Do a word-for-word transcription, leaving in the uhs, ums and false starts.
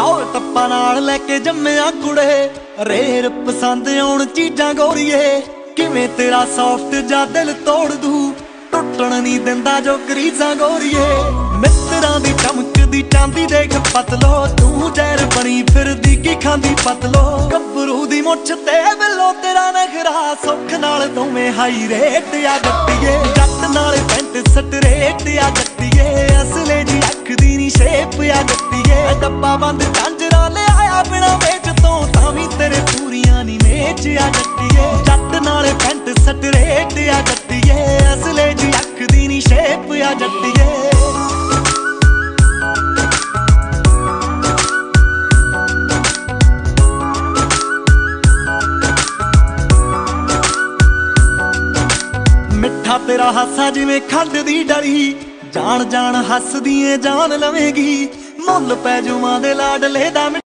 ਟੌਰ ਟੱਪਾ ਨਾਲ ਲੈ ਕੇ ਜੰਮਿਆ ਕੁੜੇ, ਰੇਰ ਪਸੰਦ ਆਉਣ ਚੀਜ਼ਾਂ ਗੋਰੀਏ। ਕਿਵੇਂ ਤੇਰਾ ਸੌਫਟ ਜਾ ਦਿਲ ਤੋੜ ਦੂ, ਟੁੱਟਣ ਨਹੀਂ ਦਿੰਦਾ ਜੋ ਗਰੀਜ਼ਾਂ ਗੋਰੀਏ। ਮਿੱਤਰਾਂ ਦੀ ਚਮਕਦੀ ਚਾਂਦੀ ਦੇਖ ਪਤਲੋ, ਤੂੰ ਜ਼ਹਿਰ ਬਣੀ ਫਿਰਦੀ ਕੀ ਖਾਂਦੀ ਪਤਲੋ। ਗੱਭਰੂ ਦੀ ਮੁੱਛ ਤੇ ਬਿੱਲੋ ਤੇਰਾ ਨਖਰਾ, ਸੁੱਖ ਨਾਲ ਦੋਵੇਂ ਹਾਈ ਰੇਟ ਆ ਜੱਟੀਏ। ਜੱਟ ਨਾਲ ਪੈਂਟ ਸਟਰੇਟ ਆ ਜੱਟੀਏ, ਅਸਲੇ ਜੀ ਅੱਖ ਦੀ ਨੀ ਸ਼ੇਪ ਆ ਜੱਟੀਏ। ਡੱਬਾ ਬੰਦ ਝਾਂਜਰਾਂ ਲਿਆਇਆ ਬਿਨਾ ਵੇਚ ਤੋਂ, ਤਾਂ ਵੀ ਤੇਰੇ ਪੂਰੀਆਂ ਨੀ ਮੇਚ ਆ ਜੱਟੀਏ। ਜੱਟ ਨਾਲ ਪੈਂਟ ਸਟਰੇਟ ਆ ਜੱਟੀਏ, ਅਸਲੇ ਜੀ ਅੱਖ ਦੀ ਨੀ ਸ਼ੇਪ ਆ ਜੱਟੀਏ। ਮਿੱਠਾ ਤੇਰਾ ਹਾਸਾ ਜਿਵੇਂ ਖੰਡ ਦੀ ਡਲੀ, ਜਾਣ ਜਾਣ ਹੱਸਦੀ ਏ ਜਾਨ ਲਵੇਂਗੀ। ਮੁੱਲ ਪੈ ਜੂਆਂ ਦੇ ਲਾਡਲੇ ਦਾ।